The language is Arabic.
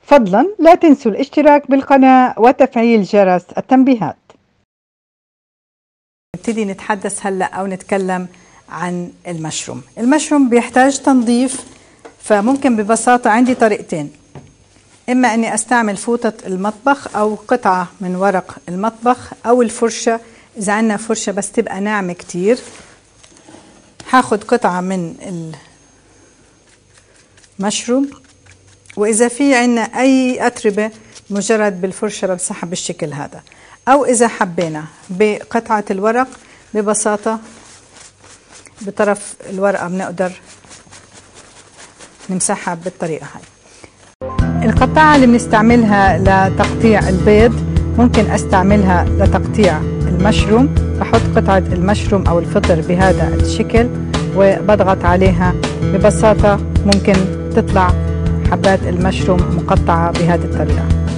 فضلا لا تنسوا الاشتراك بالقناة وتفعيل جرس التنبيهات. نبتدي نتحدث هلأ أو نتكلم عن المشروم. المشروم بيحتاج تنظيف، فممكن ببساطة عندي طريقتين: إما أني أستعمل فوطة المطبخ أو قطعة من ورق المطبخ أو الفرشة، إذا عندنا فرشة بس تبقى ناعمة كتير. هاخد قطعة من المشروم، وإذا في عندنا أي أتربة مجرد بالفرشة بمسحها بالشكل هذا، أو إذا حبينا بقطعة الورق ببساطة بطرف الورقة بنقدر نمسحها بالطريقة هاي. القطعة اللي بنستعملها لتقطيع البيض ممكن أستعملها لتقطيع المشروم. بحط قطعة المشروم أو الفطر بهذا الشكل وبضغط عليها، ببساطة ممكن تطلع حبات المشروم مقطعة بهذه الطريقة.